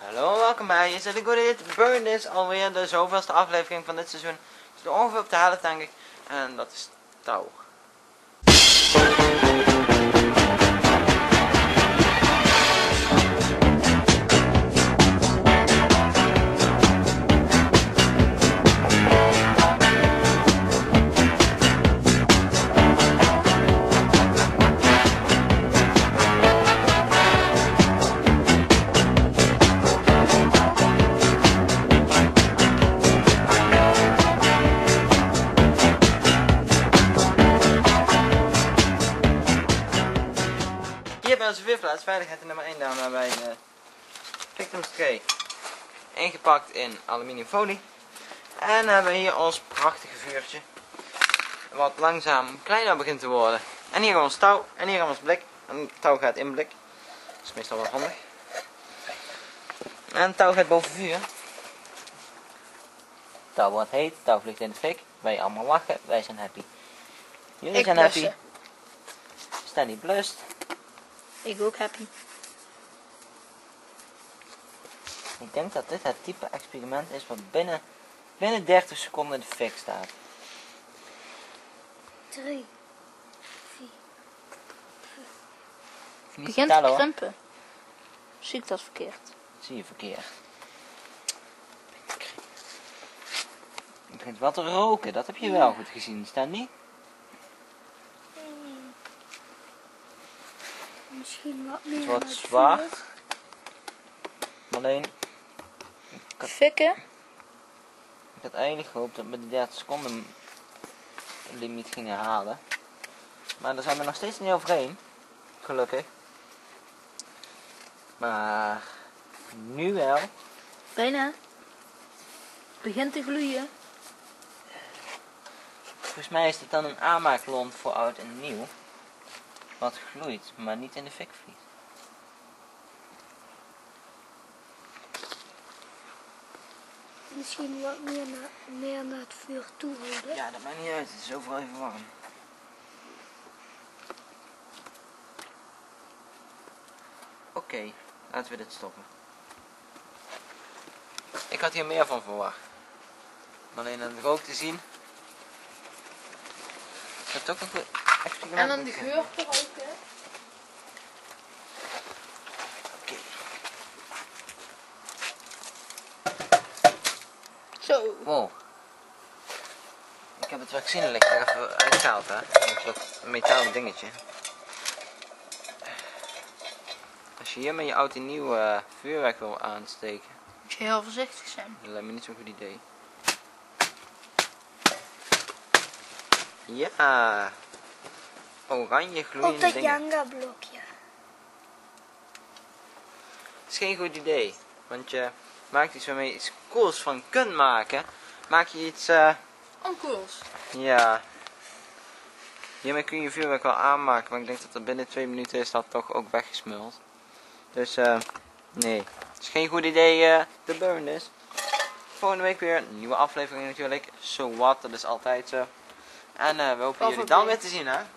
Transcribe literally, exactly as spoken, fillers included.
Hallo en welkom bij Is het Good It Burn This, alweer de zoveelste aflevering van dit seizoen. Het is ongeveer op de helft denk ik. En dat is touw. Hier bij onze veerplaats, veiligheid nummer één, daar hebben wij de victims tray ingepakt in aluminiumfolie. En hebben we hier ons prachtige vuurtje, wat langzaam kleiner begint te worden. En hier gaan we ons touw, en hier gaan we ons blik. En het touw gaat in blik, dat is meestal wel handig. En het touw gaat boven vuur. Het touw wordt heet, het touw vliegt in de fik. Wij allemaal lachen, wij zijn happy. Jullie Ik zijn blussen. happy. Stanley blust. Ik ook happy. Ik denk dat dit het type experiment is wat binnen, binnen dertig seconden in de fik staat. Drie. Vier. Niet Begint tellen, te hoor. krimpen. Zie ik dat verkeerd? Zie je verkeerd. Het begint wel te roken, dat heb je wel goed gezien, Stanley. Misschien wat meer. Het wordt uit zwaar. vuur. Alleen, had- Fikken. ik had eigenlijk gehoopt dat we de dertig seconden limiet gingen halen. Maar daar zijn we nog steeds niet overheen. Gelukkig. Maar nu wel. Bijna. Begint te gloeien. Volgens mij is dit dan een aanmaaklont voor oud en nieuw. Wat gloeit, maar niet in de fik vliegt. Misschien wat meer naar, meer naar het vuur toe houden. Ja, dat maakt niet uit. Het is overal even warm. Oké, laten we dit stoppen. Ik had hier meer van verwacht. Maar alleen aan het rook te zien. Ik heb toch een goed experiment. En dan de moeten geur te roken. Oké. Zo. Wow. Ik heb het vaccinelicht er even uitgehaald, hè. Dat is dat metalen dingetje. Als je hier met je oud en nieuw uh, vuurwerk wil aansteken, Moet je heel voorzichtig zijn. dat lijkt me niet zo'n goed idee. Ja. Oranje Op gloeiende dat dingen. Jenga blokje. Dat is geen goed idee. Want je maakt iets waarmee je iets cools van kunt maken. Maak je iets, eh... Oncools. ja. Hiermee kun je vuurwerk wel aanmaken, maar ik denk dat er binnen twee minuten is dat toch ook weggesmuld. Dus eh, nee. Het is geen goed idee eh te burn this. Volgende week weer een nieuwe aflevering natuurlijk. So what, dat is altijd zo. En eh, we hopen jullie dan weer te zien, hè.